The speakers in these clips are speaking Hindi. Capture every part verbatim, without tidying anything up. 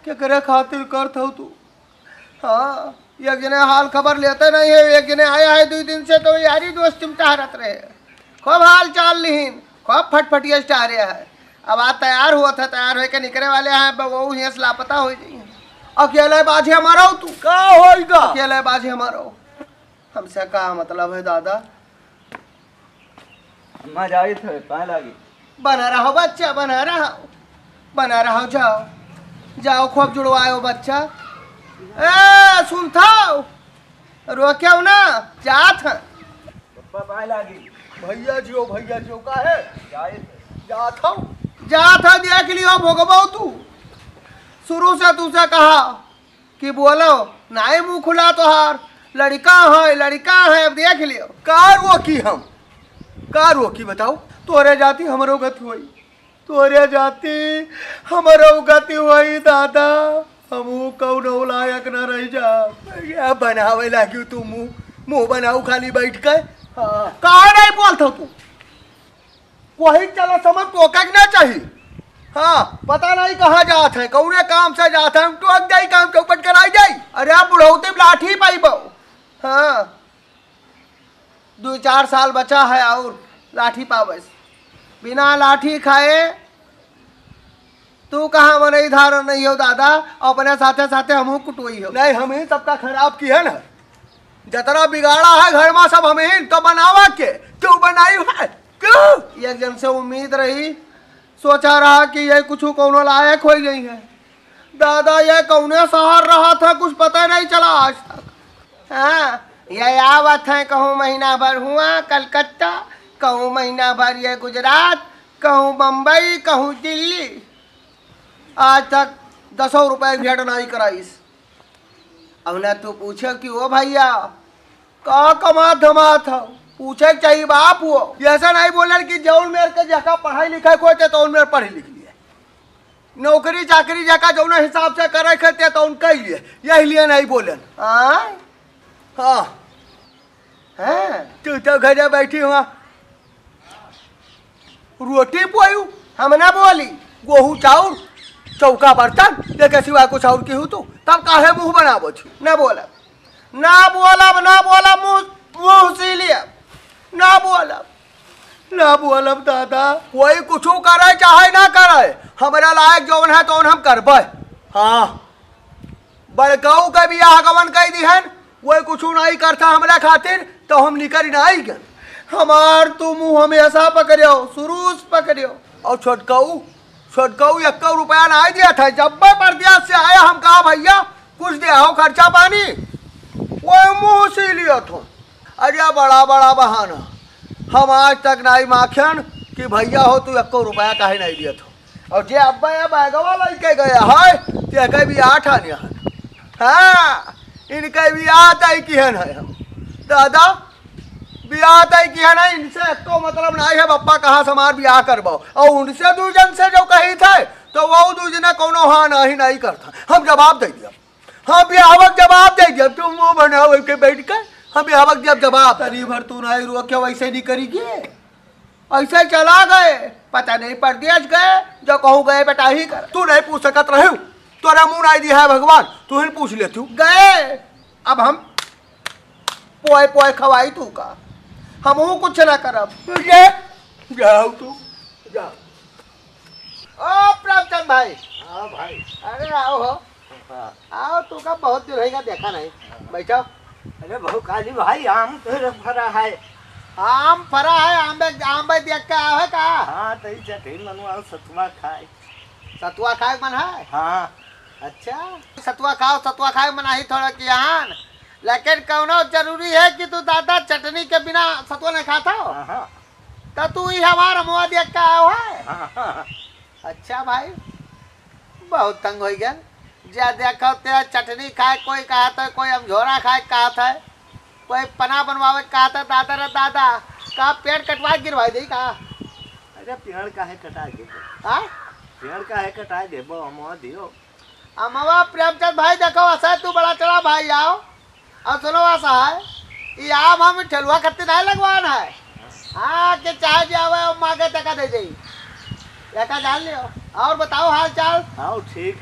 क्या करे खातिर करत हो तू। हाँ एक जने हाल खबर लेते नहीं है, एक जने आया है दो दिन से तो यारी दोस्ती में टहरत रहे, खूब हाल चाल लिहिन, खूब फटफटिया टहरे है। अब आज तैयार हुआ था, तैयार होके निकले वाले हैं, वो यहाँ से लापता हो जाइए। अकेले बाजी हमारा हो तू का होगा, अकेले बाजी हमारा हो, हमसे का मतलब है दादा। मजा आई थे पाए लगी। बना रहो बच्चा, बना रहो बना रहो, जाओ जाओ खूब जुड़वाओ बच्चा। ए सुनता रोक्यो ना, जात है पप्पा पाए लगी। भैया जियो भैया जियो का है जाए जात हो जात है, देख लियो भोगबो तू। शुरू से तुझसे कहा कि बोलो नहीं मुंह खुला तोहार, लड़का है लड़का है, अब देख लियो। कार वो की हम कार वो की बताओ, तोरे जाती हमरो गति हुई, तोरे जाती हमरो गति हुई दादा, हमू कौनो लायक न रह जा। बनावे लगी तू मुंह मुंह बनाऊ खाली बैठ के। हाँ कहा नहीं बोलता तू, वही चलो समझ तो ना चाहिए। हाँ पता नहीं कहाँ जात है, कौने काम से जात है, हम टोक जाई काम चौपट कराई जाई। अरे आप बुढ़ौती लाठी पाई बो। हाँ दो चार साल बचा है और लाठी पावस, बिना लाठी खाए तू कहाँ मन इधर नहीं हो दादा, अपने साथे साथे हम कुटोई हो। नहीं हम ही सबका खराब की है ना, जतरा बिगाड़ा है घर में सब हम ही तो बनावा के क्यों बनाई है, क्यों एक जन से उम्मीद रही, सोचा रहा कि ये कुछ कौनो लायक हो गई है दादा, ये कौने शहर रहा था कुछ पता नहीं चला आज तक। हाँ ये आवत है, कहूँ महीना भर हुआ कलकत्ता, कहूँ महीना भर ये गुजरात, कहूँ बम्बई, कहूँ दिल्ली, आज तक दसों रुपए भेंट नहीं कराइस। अब ना तू पूछे कि ओ भैया का कमा धमा था, पूछे चाहिए बाप वो, ऐसा नहीं बोले कि जौन मेरे के जगह पढ़ाई लिखाई को थे तो उन मेरे पढ़ी लिख लिए, नौकरी चाकरी जगह जौन हिसाब से करे थे तो उनका ही लिए, यही लिए नहीं बोले। हाँ हाँ तू तो घर बैठी हुआ रोटी पोयू, हम ना बोली गेहूँ चाउर चौका बर्तन लेके सिवाय कुछ और की हूँ तू, तब काहे मुंह बनाबो छी। ना बोला ना बोलब ना बोलब मुंह मुंह सी लिया, ना बोलब ना बोलब दादा, कोई कुछ करे चाहे ना करे, हमारा लायक जौन है तो हम करबे। हाँ बड़काऊ के बियाह गवन कह दिहन, वही कुछ नहीं करता हमारा खातिर तो हम निकल नहीं गए। हमार तू मुंह हमेशा पकड़ियो, शुरू से पकड़ियो। और छोटकाऊ छोटकाऊ एक रुपया नहीं दिया था, जब परदेश से आया हम कहा भैया कुछ दिया हो खर्चा पानी, वो मुंह से लिया था। अरे बड़ा बड़ा बहाना, हम आज तक नहीं माखन कि भैया हो तू एक रुपया काहे नहीं दिया था। और जे अब्बा या बैगवा लेके गया है ते भी आठ आने है। हाँ इनके भी आता ही किहन है, हम दादा ब्याह तय किया ना, इनसे तो मतलब नहीं है बप्पा कहाँ से हमार ब्याह करवाओ, और उनसे दूजन से जो कही थे तो वो दूजने कोनो हाँ नहीं नहीं करता, हम जवाब दे दिया, हाँ ब्याहक जवाब दे दिया, तुम वो बनाओ के बैठ कर हम ब्याहक जब जवाब तरी भर तू नहीं रो क्या वैसे नहीं करेगी, ऐसे चला गए पता नहीं परदेश गए, जो कहूँ गए बेटा ही कर, तू नहीं पूछ सकत रहे, तोरा मुँह नहीं दिया है भगवान, तू ही पूछ ले, तू गए अब हम पोए पोए खवाई तू का, हम कुछ ना करब, जाओ तू जाओ। ओ प्रेमचंद भाई। हाँ भाई। अरे आओ हो, आओ तू का बहुत दिन रहेगा देखा नहीं, बैठो। अरे बहु काली भाई आम तो फरा है, आम फरा है, आम बे आम बे देख के आओ है का। हाँ तो चटनी मनवा सतुआ खाए, सतुआ खाए मन है। हाँ अच्छा सतुआ खाओ, सतुआ खाए मन ही थोड़ा कि यहाँ, लेकिन कौनो जरूरी है कि तू दादा चटनी के बिना सतुआ नहीं खाता हो, तो तू ही हमारा मुँह देख के आओ है। अच्छा भाई बहुत तंग हो गया, जा देखो तेरा चटनी खाए कोई कहा था, कोई अमझोरा खाए कहा था, कोई पना बनवावे कहा था, दादा रे दादा का पेड़ कटवा गिरवा दे का। अरे पेड़ का है कटा दे, हाँ पेड़ का है कटा दे बो हम दियो। अमवा प्रेमचंद भाई देखो ऐसा तू बड़ा चला भाई आओ, और सुनो ऐसा है ये आम हम ठेलुआ खत्ती नहीं लगवाना है, हाँ के चाहे जावे और मांगे टका दे दी, ऐसा जान लियो। और बताओ हाल चाल। हाँ ठीक है।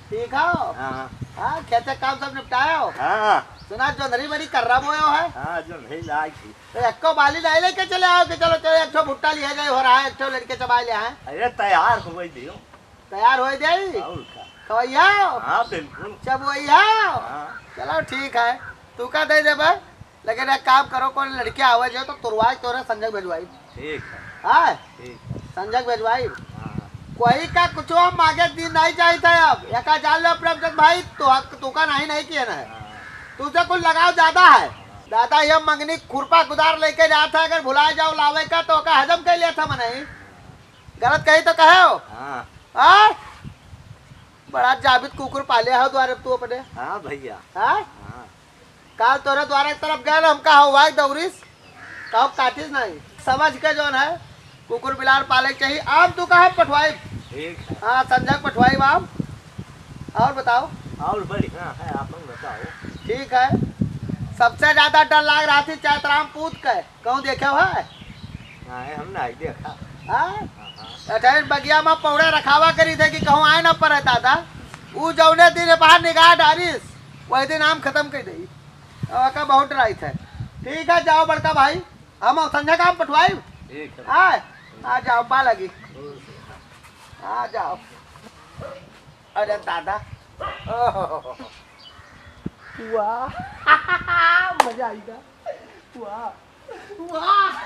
ठीक हो? हाँ हाँ खेत का काम सब निपटाया हो? हाँ सुना जो नरी बरी कर रहा बोयो है? हाँ जो नहीं लाई थी। तो एक को बाली नहीं लेके चले आओ कि चलो चलो एक ठो भुट्टा लिया जाए हो रहा है, एक ठो लड़के चबा लिया है। अरे तैयार हो गई दियो। तैयार हो जाई? और का? खवैया? हाँ बिल्कुल। चबवैया? हाँ चलो ठीक है, तू का दे देबे, लेकिन एक काम करो कोई लड़के आवे जो तो तुरवाई तोरे संजय भेजवाई। ठीक है हाँ ठीक है। संजय भेजवाई। हाँ कोई का कुछ हम आगे दिन नहीं चाहिए था। अब एका जान लो प्रभजत भाई तो तू का नहीं नहीं किया ना है, हाँ तुझसे कुछ लगाव ज्यादा है। दादा ये मंगनी खुरपा कुदार लेके जाता है, अगर भुला जाओ लावे का तो का हजम कर लिया था मने, गलत कही तो कहे हो। हाँ हाँ बड़ा जाबित कुकुर पाले हो द्वारे तू अपने। हाँ भैया। हाँ हाँ काल तोरे द्वारे की तरफ गए हम का हुआ दौरिस कहो काटिस नहीं समझ के जो है कुकुर बिलार पाले के चाहिए। आम तू कहा पठवाई? ठीक है। हाँ संजय पठवाई आम। और बताओ? और बढ़िया है, आप बताओ। ठीक है। सबसे ज्यादा डर लाग रहा थी चैतराम पूत के, कहूँ देखे हो है? नहीं हम नहीं देखा। हाँ हाँ अठैन बगिया में पौड़े रखावा करी थे कि कहूँ आए न पड़े दादा, वो जौने दिन बाहर निगाह डारिस वही दिन आम खत्म कर दी। अब का बहुत डराई थे। ठीक है जाओ बड़का भाई, हम संजय का आम पठवाई। ठीक है। आ आ जाओ बा लगी, आ जाओ। अरे दादा ओह, वाह मजा आएगा, वाह वाह।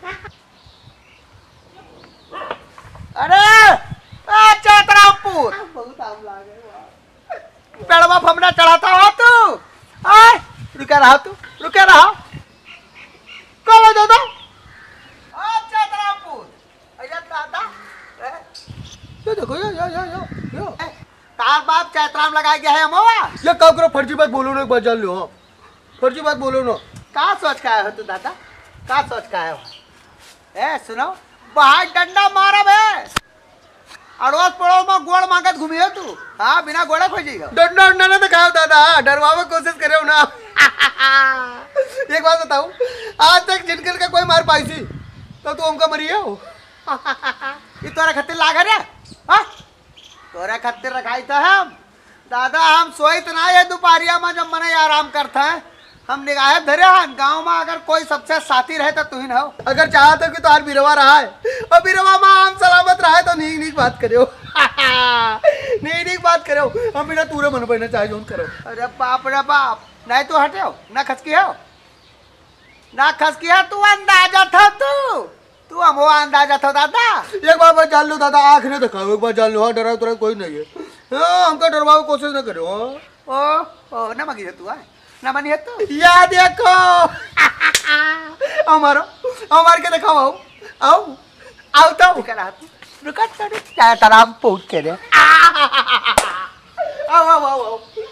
अरे चैतरामपुर बहुत आम लागे, वाह पेड़वा फमना चढ़ाता हो तू। आए रुके रहा तू, रुके रहा कब दो दो चैतरामपुर। अरे दादा यो देखो यो यो यो यो यो तार बाप चैतराम लगा गया है हमवा। ये काम करो, फर्जी बात बोलो ना, एक बात जान लो। हाँ फर्जी बात बोलो ना। का सोच का है तू दादा, का सोच का है? ए सुनो बाहर डंडा मारा बे, अड़ोस पड़ोस में गोड़ मांगत घूमी हो तू। हाँ बिना गोड़ा खोजेगा। डंडा उंडा ना दिखाओ दादा, डरवावे कोशिश करे हो ना। एक बात बताऊं, आज तक जिनकर का कोई मार पाई थी तो तू हमका मरी हो। ये तोरा खत्तिर लागा रे? हाँ तोरा खत्तिर रखाई था हम दादा। हम सोई तो ना ये दोपहरिया में जब मने आराम करता है, हम निगाह धरे हैं गाँव में अगर कोई सबसे साथी रहे तो तू ही ना हो। अगर चाहते हो कि तुम्हार बिरवा रहा है और बिरवा में हम सलामत रहा है तो नीक नीक बात करे हो। नीक नीक बात करे हो, हम बिना तूरे मन पड़ना चाहे जो करो। अरे बाप रे बाप, नहीं तू हटे हो ना खसकी हो ना खसकी है तू, अंदाजा था तू तू हम वो अंदाजा था दादा। एक बार बात जान लो दादा, आँख नहीं दिखाओ, एक बार जान लो। हाँ डरा तुरा कोई नहीं है। हाँ हमका डरवाओ कोशिश ना करो। ओ ओ न मगी है तू है न मनी है तू। या देखो हमारो हमार के दिखाओ, आओ आओ आओ तो रुका रहा तू, रुका तो चैतराम पूछ के रे। आओ आओ आओ आओ